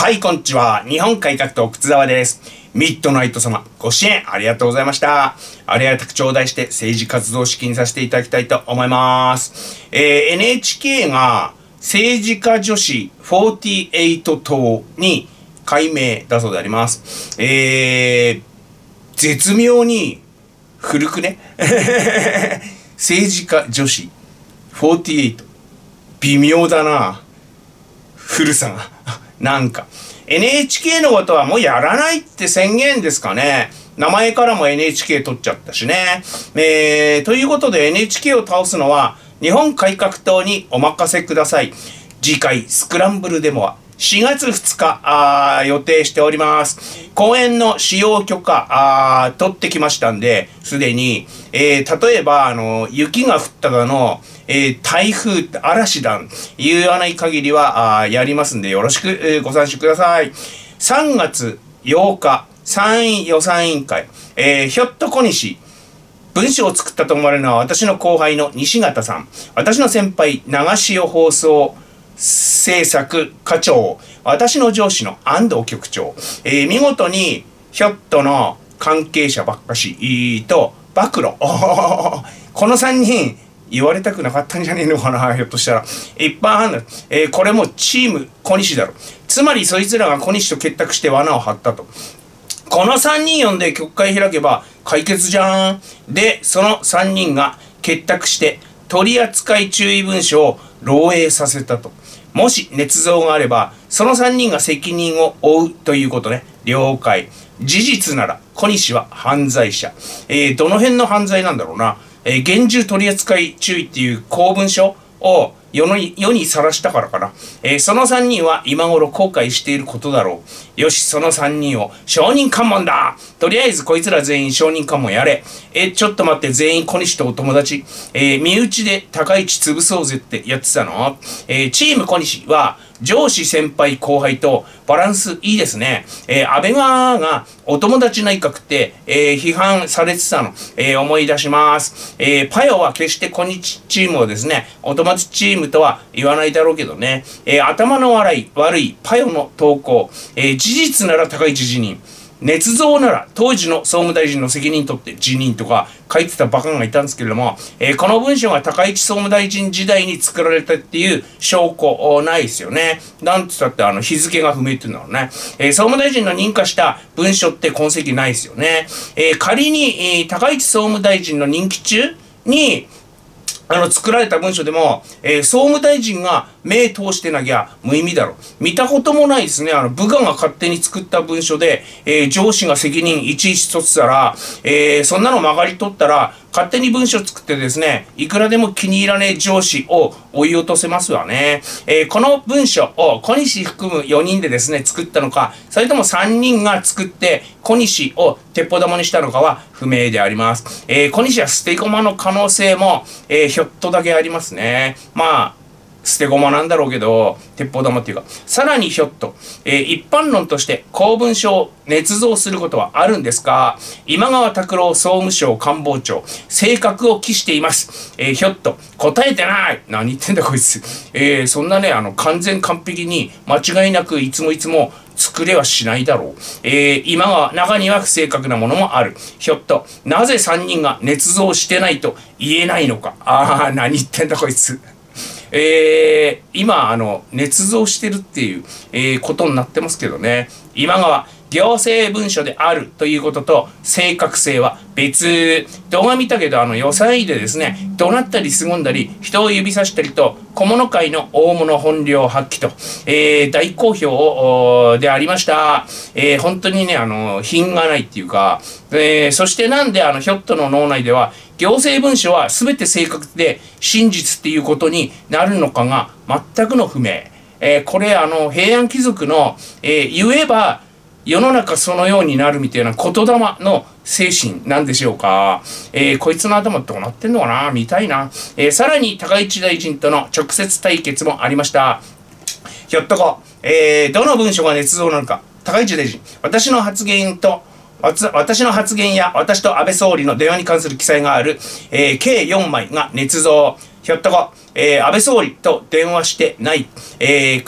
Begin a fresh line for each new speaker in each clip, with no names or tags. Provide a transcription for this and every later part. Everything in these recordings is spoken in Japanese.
はい、こんにちは。日本改革党靴沢です。ミッドナイト様、ご支援ありがとうございました。ありがたく頂戴して政治活動資金させていただきたいと思います。NHK が政治家女子48党に改名だそうであります。絶妙に古くね。政治家女子48。微妙だな。古さが。なんか。NHK のことはもうやらないって宣言ですかね。名前からも NHK 取っちゃったしね。ということで NHK を倒すのは日本改革党にお任せください。次回スクランブルデモは4月2日予定しております。公園の使用許可取ってきましたんで、すでに、例えば雪が降っただの、台風、嵐だ、言わない限りはやりますんで、よろしく、ご参照ください。3月8日、参院予算委員会、ひょっと小西、文章を作ったと思われるのは私の後輩の西形さん、私の先輩、長潮放送政策課長、私の上司の安藤局長、見事にひょっとの関係者ばっかしと暴露。この3人、言われたくなかったんじゃねえのかな、ひょっとしたら。一般判断。これもチーム小西だろ。つまりそいつらが小西と結託して罠を張ったと。この3人呼んで局会開けば解決じゃん。で、その3人が結託して取扱注意文書を漏洩させたと。もし捏造があれば、その3人が責任を負うということね。了解。事実なら小西は犯罪者。どの辺の犯罪なんだろうな。厳重取扱注意っていう公文書を世にさらしたからかな。その3人は今頃後悔していることだろう。よし、その3人を証人喚問だ。とりあえずこいつら全員証人喚問やれ。ちょっと待って、全員小西とお友達。身内で高市潰そうぜってやってたの。チーム小西は上司先輩後輩とバランスいいですね。安倍側がお友達内閣って、批判されてたの、思い出します。パヨは決して小西チームをですね、お友達チームとは言わないだろうけどね。頭の悪いパヨの投稿。事実なら高市辞任。捏造なら当時の総務大臣の責任取って辞任とか書いてたバカがいたんですけれども、この文章が高市総務大臣時代に作られたっていう証拠ないですよね。なんつったって日付が不明っていうんだろうね。総務大臣の認可した文書って痕跡ないですよね。仮に、高市総務大臣の任期中に作られた文書でも、総務大臣が目通してなきゃ無意味だろ。見たこともないですね。部下が勝手に作った文書で、上司が責任いちいち取ってたら、そんなの曲がり取ったら、勝手に文書作ってですね、いくらでも気に入らねえ上司を追い落とせますわね。この文書を小西含む4人でですね、作ったのか、それとも3人が作って小西を鉄砲玉にしたのかは不明であります。小西は捨て駒の可能性も、ひょっとだけありますね。まあ、捨て駒なんだろうけど、鉄砲玉っていうか、さらにひょっと、一般論として公文書を捏造することはあるんですか？今川拓郎総務省官房長、性格を期しています。ひょっと、答えてない。何言ってんだこいつ。そんなね、完全完璧に間違いなくいつも作れはしないだろう。今は中には不正確なものもある。ひょっと、なぜ3人が捏造してないと言えないのか。何言ってんだこいつ。今、捏造してるっていう、ことになってますけどね。今川、行政文書であるということと正確性は別。動画見たけど、予算委でですね、怒鳴ったり凄んだり、人を指さしたりと、小物界の大物本領発揮と、大好評でありました。本当にね、品がないっていうか、そしてなんでひょっとの脳内では、行政文書は全て正確で真実っていうことになるのかが全くの不明。これ平安貴族の、言えば世の中そのようになるみたいな言霊の精神なんでしょうか。こいつの頭どうなってんのかな見たいな。さらに高市大臣との直接対決もありました。ひょっとこ、どの文書が捏造なのか。高市大臣、私の発言や私と安倍総理の電話に関する記載がある、計4枚が捏造。ひょっとこ、安倍総理と電話してない、か、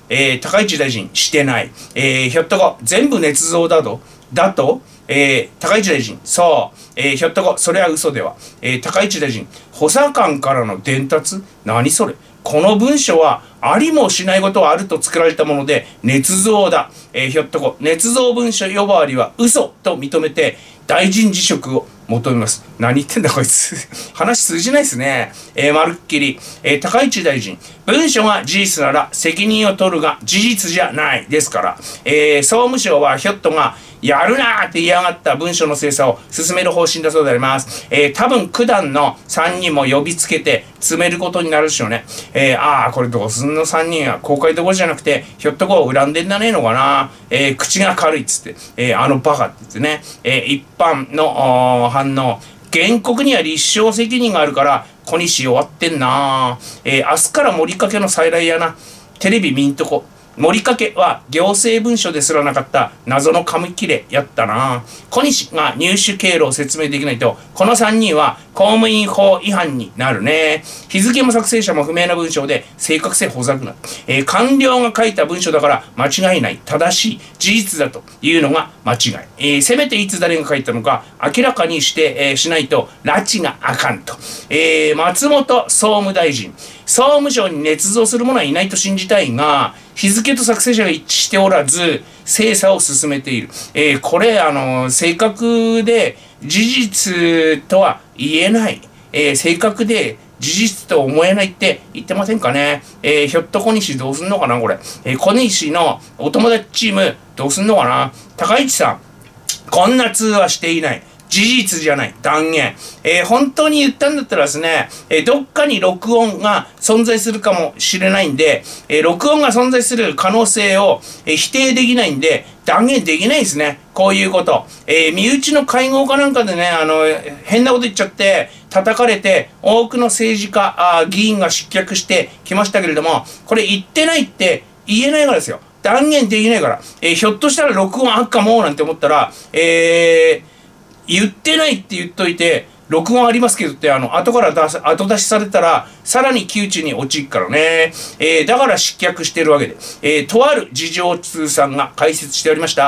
高市大臣してない。ひょっとこ、全部捏造だと、高市大臣、そう、ひょっとこ、それは嘘では。高市大臣、補佐官からの伝達？何それ？この文書は、ありもしないことはあると作られたもので、捏造だ。ひょっとこ、捏造文書呼ばわりは嘘と認めて、大臣辞職を求めます。何言ってんだこいつ。話通じないですね。まるっきり。高市大臣、文書が事実なら責任を取るが事実じゃないですから、総務省はひょっとが、やるなーって言いやがった文書の精査を進める方針だそうであります。多分九段の3人も呼びつけて詰めることになるでしょうね。これどうすんの3人は公開どころじゃなくて、ひょっとこう恨んでんだねえのかな。口が軽いっつって、バカって言ってね、一般の反応。原告には立証責任があるから、小西終わってんな。明日から盛りかけの再来やな。テレビ見んとこ。盛りかけは行政文書ですらなかった謎の紙切れやったな。小西が入手経路を説明できないと、この3人は公務員法違反になるね。日付も作成者も不明な文章で正確性ほざくな。官僚が書いた文書だから間違いない、正しい、事実だというのが間違い。せめていつ誰が書いたのか明らかにして、しないと拉致があかんと。松本総務大臣。総務省に捏造する者はいないと信じたいが、日付と作成者が一致しておらず、精査を進めている。これ、正確で事実とは言えない。正確で事実と思えないって言ってませんかね。ひょっと小西どうすんのかなこれ。小西のお友達チームどうすんのかな。高市さん、こんな通話していない。事実じゃない。断言。本当に言ったんだったらですね、どっかに録音が存在するかもしれないんで、録音が存在する可能性を、否定できないんで、断言できないですね。こういうこと。身内の会合かなんかでね、変なこと言っちゃって、叩かれて、多くの政治家、議員が失脚してきましたけれども、これ言ってないって言えないからですよ。断言できないから。ひょっとしたら録音あっかもなんて思ったら、言ってないって言っといて、録音ありますけどって、後から後出しされたら、さらに窮地に陥るからね。だから失脚してるわけで。とある事情通さんが解説しておりました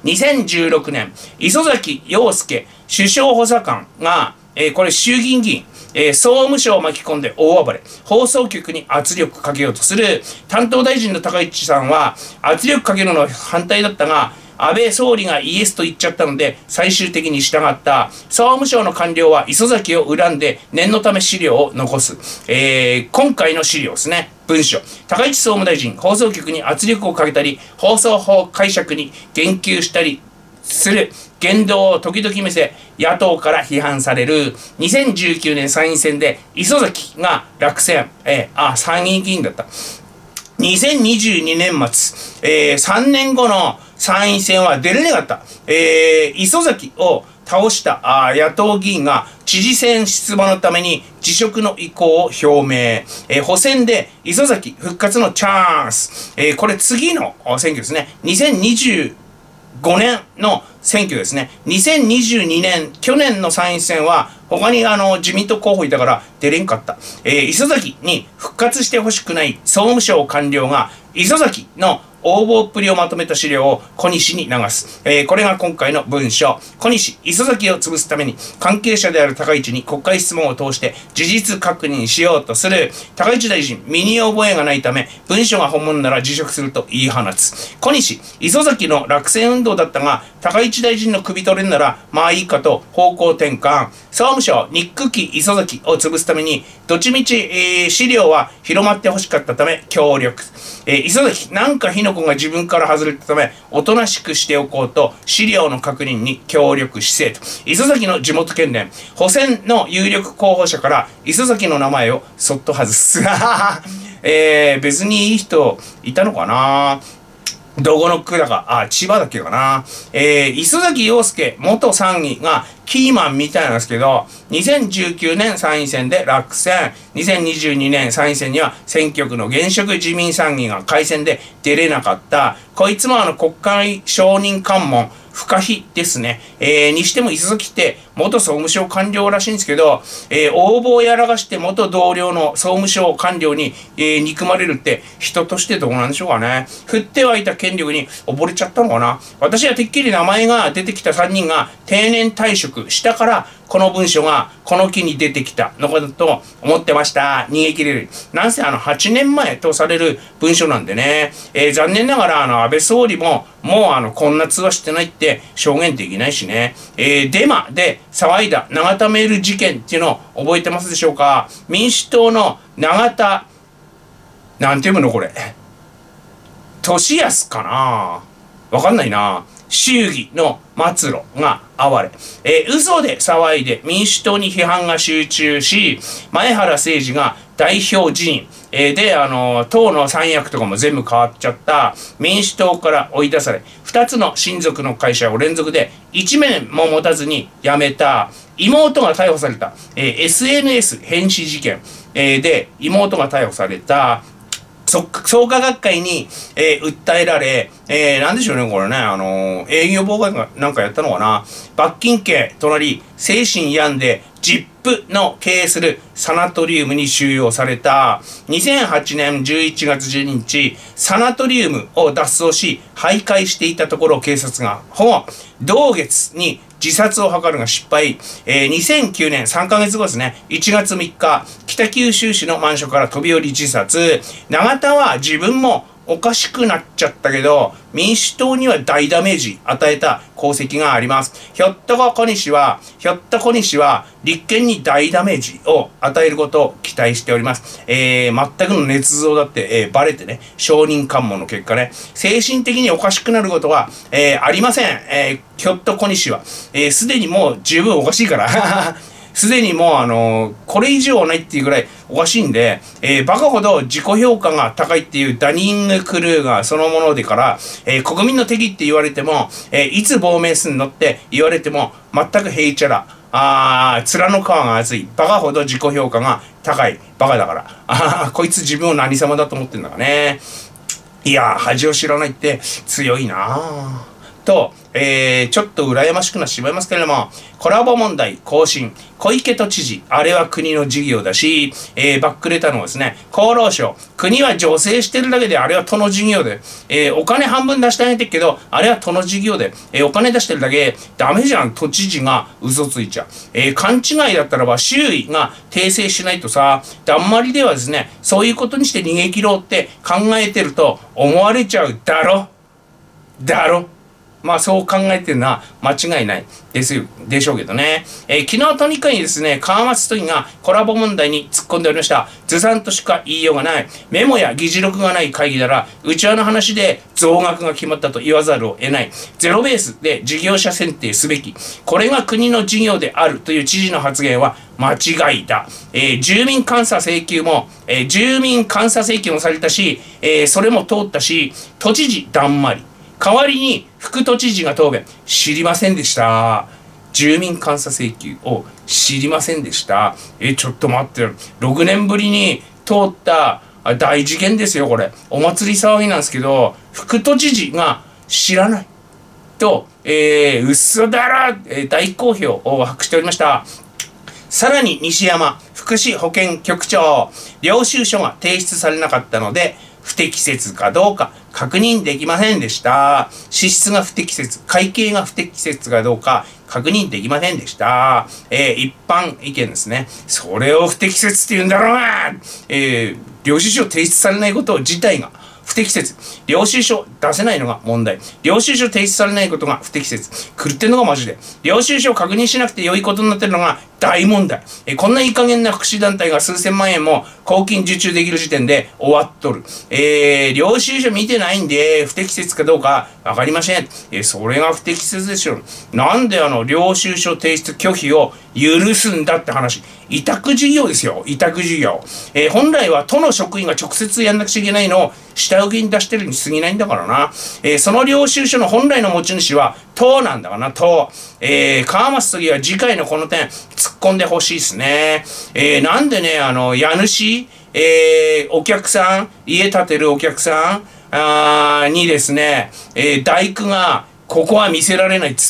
。2016年、磯崎陽介首相補佐官が、これ衆議院議員、総務省を巻き込んで大暴れ。放送局に圧力かけようとする。担当大臣の高市さんは、圧力かけるの反対だったが、安倍総理がイエスと言っちゃったので、最終的に従った。総務省の官僚は磯崎を恨んで念のため資料を残す。今回の資料ですね。文書。高市総務大臣、放送局に圧力をかけたり、放送法解釈に言及したりする言動を時々見せ、野党から批判される。2019年参院選で磯崎が落選。参議院議員だった。2022年末、3年後の参院選は出れなかった。磯崎を倒した野党議員が知事選出馬のために辞職の意向を表明。補選で磯崎復活のチャンス。これ次の選挙ですね。2025年の選挙ですね。2022年、去年の参院選は他に自民党候補いたから出れんかった。磯崎に復活してほしくない総務省官僚が磯崎の応募っぷりをまとめた資料を小西に流す。これが今回の文書。小西、磯崎を潰すために関係者である高市に国会質問を通して事実確認しようとする。高市大臣、身に覚えがないため、文書が本物なら辞職すると言い放つ。小西、磯崎の落選運動だったが、高市大臣の首取れんなら、まあいいかと方向転換。総務省、ニック期磯崎を潰すために、どっちみち、資料は広まってほしかったため、協力。磯崎、なんか火の粉が自分から外れたため、おとなしくしておこうと、資料の確認に協力姿勢と。磯崎の地元県連、補選の有力候補者から、磯崎の名前をそっと外す。別にいい人いたのかな。どこの区だか、千葉だっけかな。磯崎陽介元参議がキーマンみたいなんですけど、2019年参院選で落選、2022年参院選には選挙区の現職自民参議が改選で出れなかった。こいつも国会承認喚問、不可避ですね。にしても磯崎って、 元総務省官僚らしいんですけど、応募をやらかして元同僚の総務省官僚に、憎まれるって人としてどうなんでしょうかね。振ってはいた権力に溺れちゃったのかな。私はてっきり名前が出てきた3人が定年退職したからこの文書がこの機に出てきたのかと思ってました。逃げ切れる。なんせ8年前とされる文書なんでね。残念ながら安倍総理ももうこんな通話してないって証言できないしね。デマで騒いだ永田メール事件っていうのを覚えてますでしょうか。民主党の永田、なんて読むのこれ。俊康かな、わかんないな。衆議の末路が哀れ。嘘で騒いで民主党に批判が集中し、前原誠司が代表辞任。で、党の三役とかも全部変わっちゃった民主党から追い出され、2つの親族の会社を連続で1年も持たずに辞めた妹が逮捕された、SNS 変死事件、で妹が逮捕された創価学会に、訴えられ、なんでしょうね、これね、営業妨害なんかやったのかな。罰金刑となり、精神病んで、ZIP の経営するサナトリウムに収容された。2008年11月12日、サナトリウムを脱走し、徘徊していたところを警察が保護。同月に自殺を図るが失敗。2009年3ヶ月後ですね、1月3日、北九州市のマンションから飛び降り自殺。永田は自分もおかしくなっちゃったけど、民主党には大ダメージ与えた功績があります。ひょっと小西は立憲に大ダメージを与えることを期待しております。全くの捏造だって、バレてね、証人喚問の結果ね、精神的におかしくなることは、ありません。ひょっと小西は。すでにもう十分おかしいから。すでにもうこれ以上はないっていうぐらいおかしいんで、バカほど自己評価が高いっていうダニング・クルーガーそのものでから、国民の敵って言われても、いつ亡命すんのって言われても全くへいちゃら。面の皮が厚い。バカほど自己評価が高い。バカだから。こいつ自分を何様だと思ってんだかね。いや恥を知らないって強いなぁ。と、ちょっと羨ましくなってしまいますけれども、コラボ問題更新。小池都知事、あれは国の事業だし、バックレたのはですね、厚労省。国は助成してるだけで、あれは都の事業で、お金半分出してあげてるけど、あれは都の事業で、お金出してるだけ、ダメじゃん、都知事が嘘ついちゃう。勘違いだったらば、周囲が訂正しないとさ、だんまりではですね、そういうことにして逃げ切ろうって考えてると思われちゃうだろ。まあそう考えてるのは間違いないでしょうけどね。昨日とにかくですね、川松都議がコラボ問題に突っ込んでおりました。ずさんとしか言いようがない。メモや議事録がない会議なら、内輪の話で増額が決まったと言わざるを得ない。ゼロベースで事業者選定すべき。これが国の事業であるという知事の発言は間違いだ。住民監査請求もされたし、それも通ったし、都知事だんまり。代わりに副都知事が答弁。知りませんでした。住民監査請求を知りませんでした。ちょっと待ってよ。6年ぶりに通った大事件ですよ、これ。お祭り騒ぎなんですけど、副都知事が知らない。と、嘘だろ、大好評を博しておりました。さらに西山福祉保健局長、領収書が提出されなかったので、不適切かどうか確認できませんでした。支出が不適切、会計が不適切かどうか確認できませんでした。一般意見ですね。それを不適切って言うんだろうな。領収書提出されないこと自体が不適切。領収書出せないのが問題。領収書提出されないことが不適切。狂ってんのがマジで。領収書を確認しなくて良いことになってるのが大問題。こんないい加減な福祉団体が数千万円も公金受注できる時点で終わっとる。領収書見てないんで不適切かどうかわかりません。それが不適切でしょ。なんで領収書提出拒否を許すんだって話。委託事業ですよ。委託事業。本来は都の職員が直接やんなくちゃいけないのを下請けに出してるに過ぎないんだからな。その領収書の本来の持ち主は党なんだからな、党。川松都議は次回のこの点突っ込んでほしいですね。なんでね、家主、お客さん、家建てるお客さんにですね、大工がここは見せられないっつって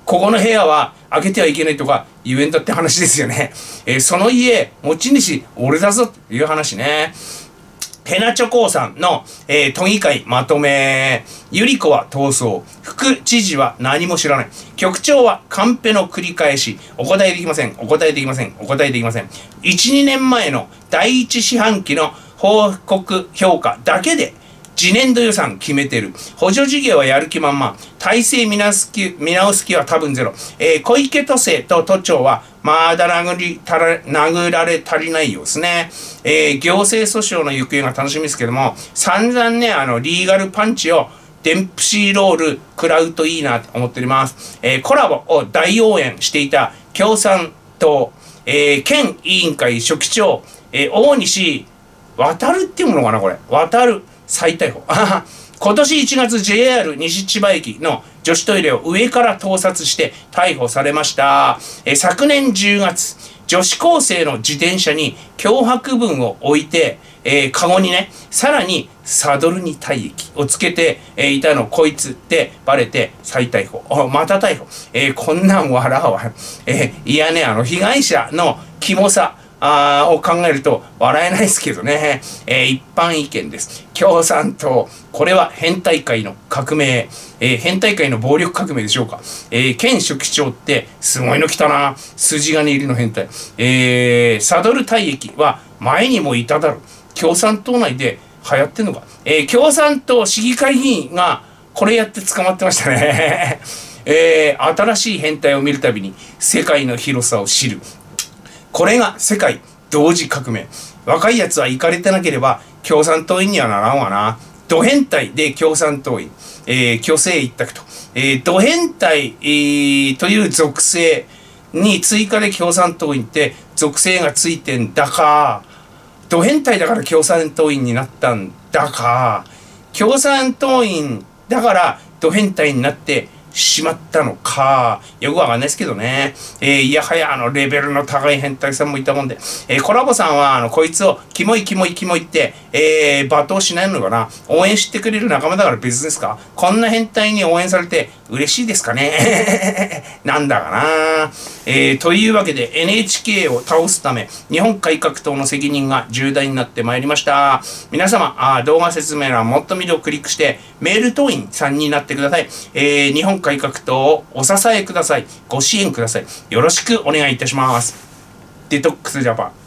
ここの部屋は開けてはいけないとか言えんだって話ですよね。その家、持ち主、俺だぞという話ね。ヘナチョコーさんの、都議会まとめ。ゆり子は逃走。副知事は何も知らない。局長はカンペの繰り返し。お答えできません。お答えできません。お答えできません。1、2年前の第一四半期の報告評価だけで次年度予算決めてる。補助事業はやる気満々。体制見直す気は多分ゼロ。小池都政と都庁はまだ殴られ足りないようですね。行政訴訟の行方が楽しみですけども、散々ね、リーガルパンチをデンプシーロール食らうといいなと思っております。コラボを大応援していた共産党、県委員会書記長、大西渡るっていうものかな、これ。渡る。再逮捕。今年1月 JR 西千葉駅の女子トイレを上から盗撮して逮捕されました。昨年10月、女子高生の自転車に脅迫文を置いて、カゴにね、さらにサドルに体液をつけて、いたのこいつってバレて再逮捕。また逮捕。こんなん笑うわ。いやね、被害者のキモさ。を考えると笑えないですけどね。一般意見です。共産党。これは変態界の革命。変態界の暴力革命でしょうか。県書記長ってすごいの来たな。筋金入りの変態。サドル体液は前にもいただろう。共産党内で流行ってんのか。共産党市議会議員がこれやって捕まってましたね。新しい変態を見るたびに世界の広さを知る。これが世界同時革命。若いやつは行かれてなければ共産党員にはならんわな。ド変態で共産党員。虚勢一択と。ド変態、という属性に追加で共産党員って属性がついてんだか。ド変態だから共産党員になったんだか。共産党員だからド変態になってしまったのか、よくわかんないですけどね。いやはやレベルの高い変態さんもいたもんで、コラボさんはこいつをキモいキモいキモいって、罵倒しないのかな。応援してくれる仲間だから別ですか。こんな変態に応援されて嬉しいですかね。なんだかな。というわけで NHK を倒すため日本改革党の責任が重大になってまいりました。皆様、動画説明欄もっと見るをクリックしてメール党員さんになってください。日本改革党をお支えください。ご支援ください。よろしくお願いいたします。デトックスジャパン。